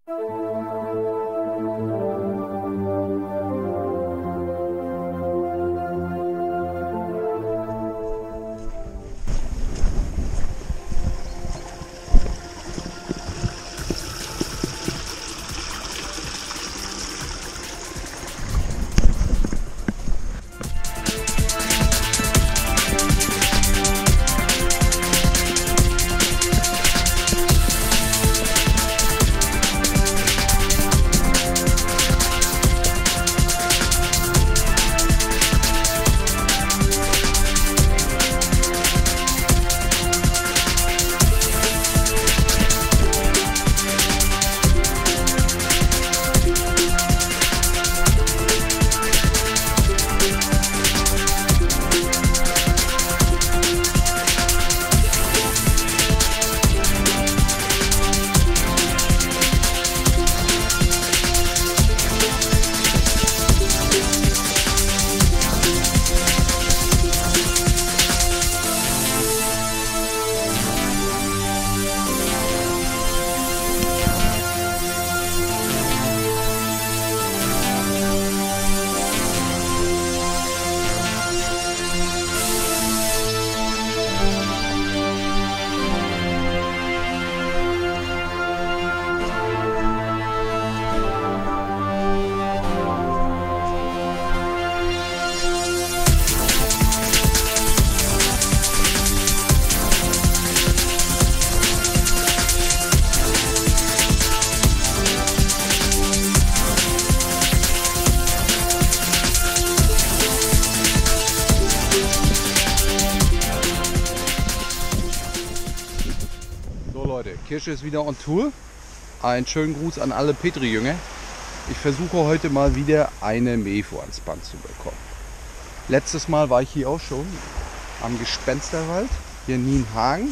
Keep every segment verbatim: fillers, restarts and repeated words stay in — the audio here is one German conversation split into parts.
Kirsche ist wieder on Tour. Einen schönen Gruß an alle Petri-Jünger. Ich versuche heute mal wieder eine Mefo ans Band zu bekommen. Letztes Mal war ich hier auch schon am Gespensterwald, hier in Nienhagen.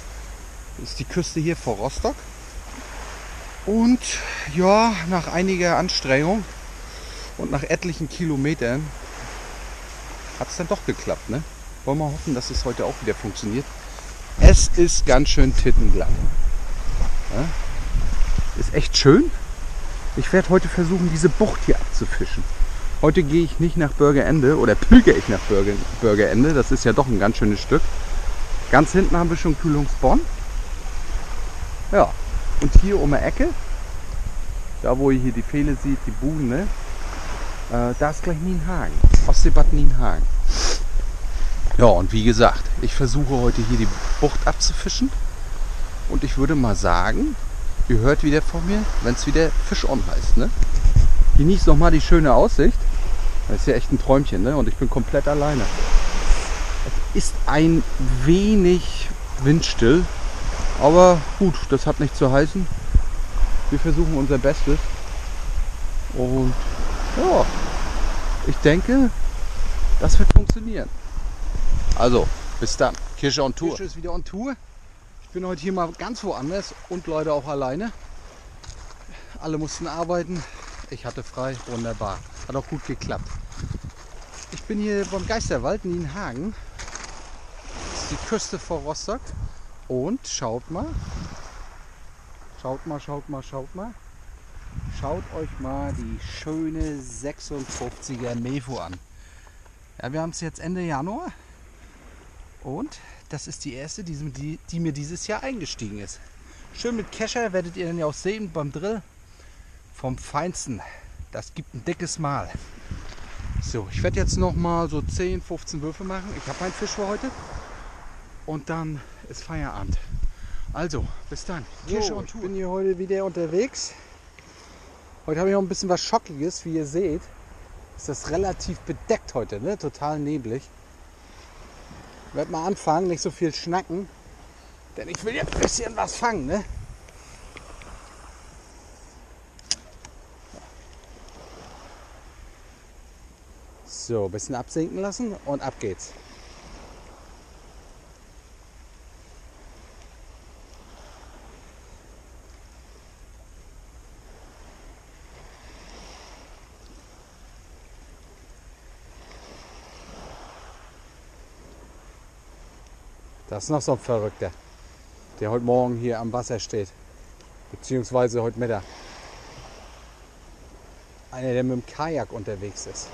Das ist die Küste hier vor Rostock. Und ja, nach einiger Anstrengung und nach etlichen Kilometern hat es dann doch geklappt. Ne? Wollen wir hoffen, dass es heute auch wieder funktioniert. Es ist ganz schön tittenglatt. Ja? Ist echt schön. Ich werde heute versuchen, diese Bucht hier abzufischen. Heute gehe ich nicht nach Bürgerende oder pilger ich nach Bürger, Bürgerende. Das ist ja doch ein ganz schönes Stück. Ganz hinten haben wir schon Kühlungsborn. Ja, und hier um die Ecke, da wo ihr hier die Pfähle seht, die Buden, ne? äh, da ist gleich Nienhagen. Ostseebad Nienhagen. Ja, und wie gesagt, ich versuche heute hier die Bucht abzufischen. Und ich würde mal sagen, ihr hört wieder von mir, wenn es wieder Fisch on heißt. Ne? Genießt noch mal die schöne Aussicht. Das ist ja echt ein Träumchen, ne? Und ich bin komplett alleine. Es ist ein wenig windstill, aber gut, das hat nichts zu heißen. Wir versuchen unser Bestes. Und ja, ich denke, das wird funktionieren. Also, bis dann. Kirsche on Tour. Kirsche ist wieder on Tour. Ich bin heute hier mal ganz woanders und Leute auch alleine. Alle mussten arbeiten. Ich hatte frei. Wunderbar. Hat auch gut geklappt. Ich bin hier beim Geisterwald Nienhagen. Das ist die Küste vor Rostock. Und schaut mal. Schaut mal, schaut mal, schaut mal. Schaut euch mal die schöne sechsundfünfziger Mefo an. Ja, wir haben es jetzt Ende Januar. Und das ist die erste, die, die, die mir dieses Jahr eingestiegen ist. Schön mit Kescher, werdet ihr dann ja auch sehen beim Drill. Vom Feinsten. Das gibt ein dickes Mal. So, ich werde jetzt noch mal so zehn, fünfzehn Würfe machen. Ich habe meinen Fisch für heute. Und dann ist Feierabend. Also, bis dann. So, ich bin hier heute wieder unterwegs. Heute habe ich noch ein bisschen was Schockiges, wie ihr seht. Ist das relativ bedeckt heute, ne? Total neblig. Ich werde mal anfangen, nicht so viel schnacken, denn ich will ja ein bisschen was fangen, ne? So, ein bisschen absinken lassen und ab geht's. Das ist noch so ein Verrückter, der heute Morgen hier am Wasser steht, beziehungsweise heute Mittag. Einer, der mit dem Kajak unterwegs ist.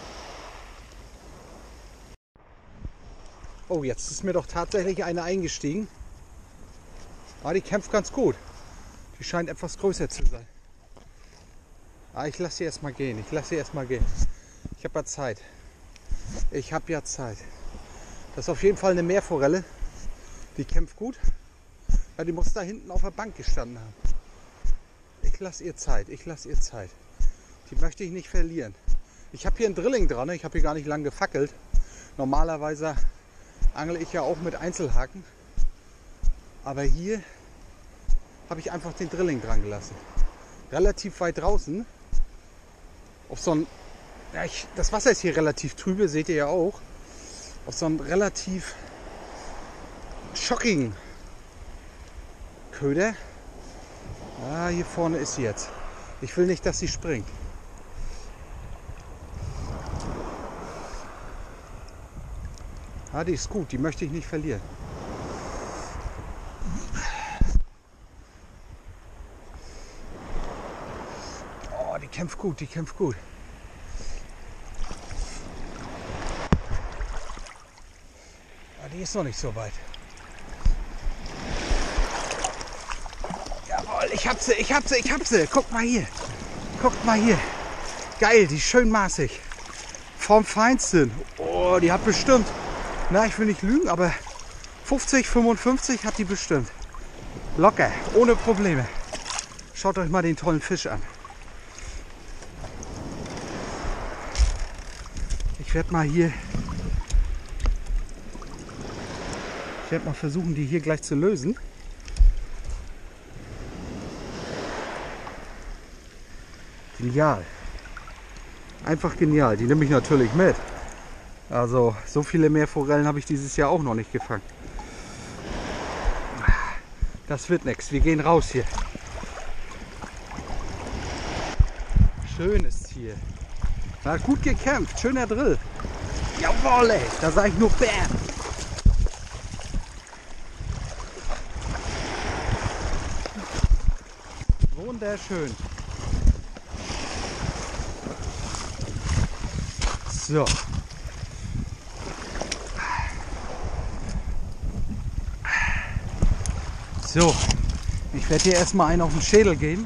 Oh, jetzt ist mir doch tatsächlich eine eingestiegen. Ah, die kämpft ganz gut. Die scheint etwas größer zu sein. Ah, ich lasse sie erstmal gehen. Ich lasse sie erstmal gehen. Ich habe ja Zeit. Ich habe ja Zeit. Das ist auf jeden Fall eine Meerforelle. Die kämpft gut. Ja, die muss da hinten auf der Bank gestanden haben. Ich lasse ihr Zeit. Ich lasse ihr Zeit. Die möchte ich nicht verlieren. Ich habe hier ein Drilling dran. Ich habe hier gar nicht lang gefackelt. Normalerweise angle ich ja auch mit Einzelhaken. Aber hier habe ich einfach den Drilling dran gelassen. Relativ weit draußen. Auf so ein, ja, ich, das Wasser ist hier relativ trübe, seht ihr ja auch. Auf so einen relativ schockigen Köder. Ah, hier vorne ist sie jetzt. Ich will nicht, dass sie springt. Ah, die ist gut, die möchte ich nicht verlieren. Oh, die kämpft gut, die kämpft gut. Ah, die ist noch nicht so weit. Jawohl, ich hab sie, ich hab sie, ich hab sie. Guck mal hier. Guckt mal hier. Geil, die ist schön maßig. Vom Feinsten. Oh, die hat bestimmt, na, ich will nicht lügen, aber fünfzig, fünfundfünfzig hat die bestimmt. Locker, ohne Probleme. Schaut euch mal den tollen Fisch an. Ich werde mal hier, ich werde mal versuchen, die hier gleich zu lösen. Genial. Einfach genial. Die nehme ich natürlich mit. Also so viele Meerforellen habe ich dieses Jahr auch noch nicht gefangen. Das wird nichts. Wir gehen raus hier. Schönes Tier. Na, gut gekämpft. Schöner Drill. Jawohl, ey. Da sage ich nur Bam. Wunderschön. So. So. Ich werde hier erstmal einen auf den Schädel geben.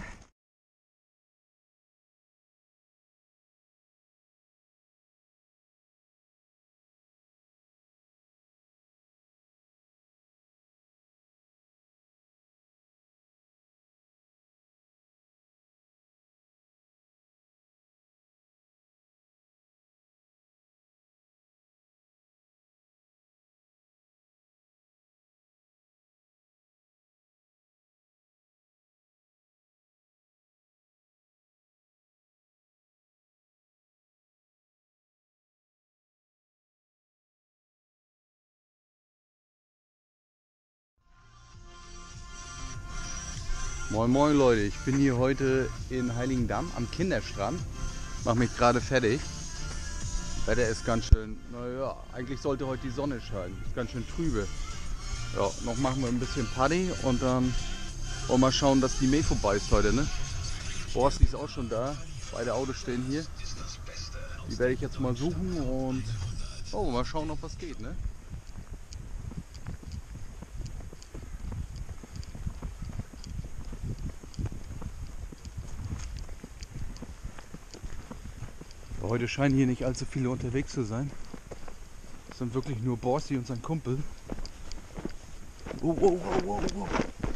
Moin moin Leute, ich bin hier heute in Heiligendamm am Kinderstrand. Mache mich gerade fertig. Das Wetter ist ganz schön, naja, eigentlich sollte heute die Sonne scheinen. Ist ganz schön trübe. Ja, noch machen wir ein bisschen Party und dann wollen wir mal schauen, dass die Mäh vorbei ist heute, ne? Borsti ist auch schon da. Beide Autos stehen hier. Die werde ich jetzt mal suchen und oh, mal schauen, ob was geht, ne? Heute scheinen hier nicht allzu viele unterwegs zu sein. Es sind wirklich nur Borsti und sein Kumpel. Oh, oh, oh, oh, oh.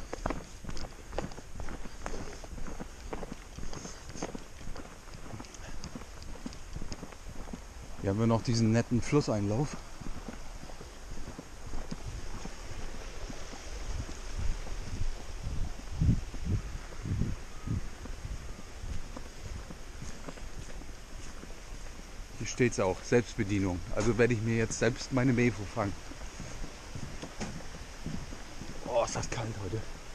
Hier haben wir noch diesen netten Flusseinlauf. Hier steht es auch, Selbstbedienung. Also werde ich mir jetzt selbst meine Mefo fangen. Oh, ist das kalt heute.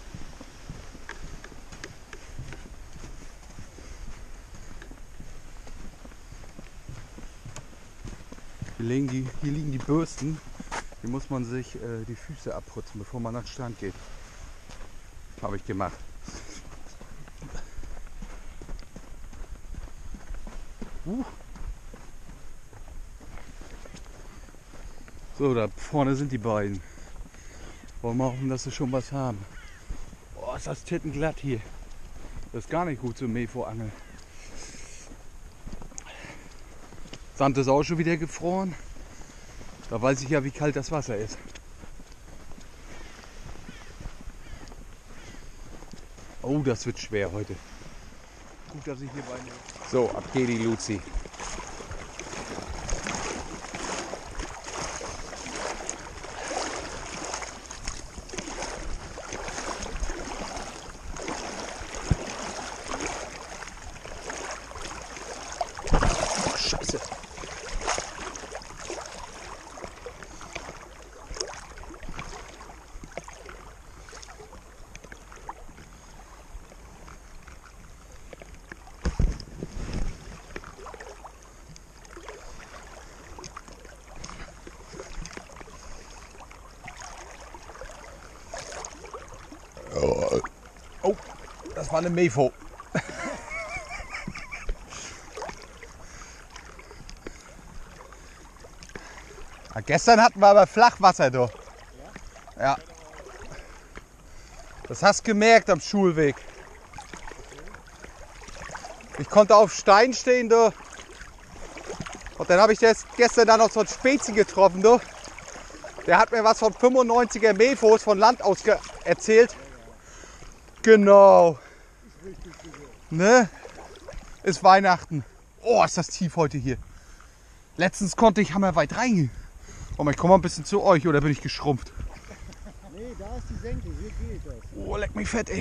Hier liegen die, hier liegen die Bürsten. Hier muss man sich äh, die Füße abputzen, bevor man an den Strand geht. Habe ich gemacht. Uh. So, da vorne sind die beiden. Wollen wir hoffen, dass sie schon was haben. Oh, ist das tittenglatt hier. Das ist gar nicht gut zum Meerforangeln. Sand ist auch schon wieder gefroren. Da weiß ich ja, wie kalt das Wasser ist. Oh, das wird schwer heute. Gut, dass ich hier bei mir. So, ab geht die Luzi. Oh, Scheiße. Oh, das war eine Mefo. Ja, gestern hatten wir aber Flachwasser, du. Ja. Das hast du gemerkt am Schulweg. Ich konnte auf Stein stehen, du. Und dann habe ich das gestern dann noch so einen Spezi getroffen, du. Der hat mir was von fünfundneunziger Mefos von Land aus erzählt. Genau. Ne? Ist Weihnachten. Oh, ist das tief heute hier. Letztens konnte ich hammerweit reingehen. Oh, ich komme mal ein bisschen zu euch, oder bin ich geschrumpft? Nee, da ist die Senke, hier geht das. Oh, leck mich fett, ey.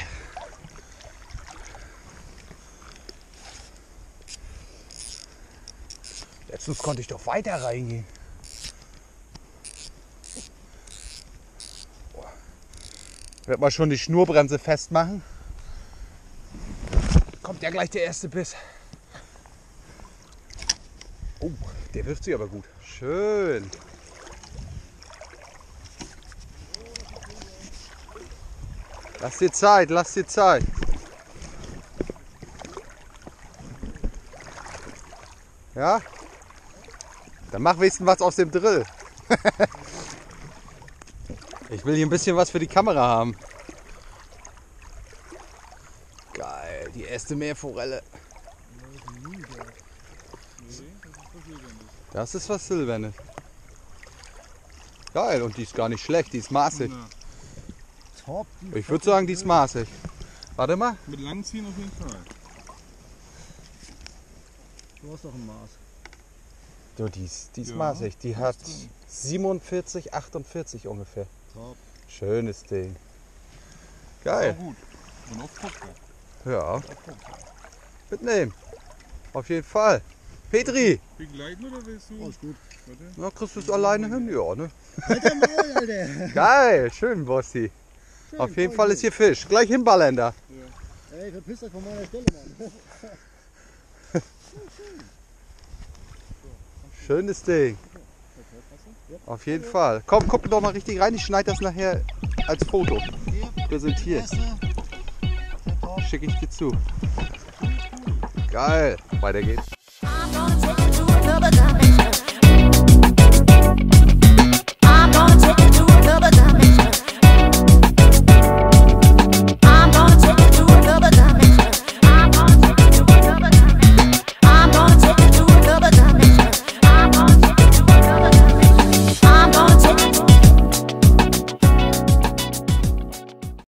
Letztens konnte ich doch weiter reingehen. Ich werde mal schon die Schnurbremse festmachen. Kommt ja gleich der erste Biss. Oh, der wirft sich aber gut. Schön. Lass dir Zeit, lass dir Zeit. Ja? Dann mach wenigstens was aus dem Drill. Ich will hier ein bisschen was für die Kamera haben. Geil, die erste Meerforelle. Das ist was Silbernes. Geil, und die ist gar nicht schlecht, die ist maßig. Top. Ich würde sagen, die ist maßig. Warte mal. Mit Langziehen auf jeden Fall. Du hast doch ein Maß. Du, die ist, die ist Ja, maßig. Die hat siebenundvierzig, achtundvierzig ungefähr. Top. Schönes Ding. Auch Geil. gut. Und auf Kupfer. Ja. Mitnehmen. Auf jeden Fall. Petri, Begleiten oder willst du? Alles gut. Warte. na, kriegst du es alleine hin? Ja, ne? Halt der Maul, Alter. Geil, schön, Bossi. Schön, Auf jeden voll Fall gut. ist hier Fisch. Gleich hinballern da. Ey, verpisst euch von meiner Stelle, Mann. Schönes Ding. Auf jeden Fall. Komm, guck doch mal richtig rein. Ich schneide das nachher als Foto. Hier, Präsentieren. erste. Der Top. Schicke ich dir zu. Geil. Weiter geht's.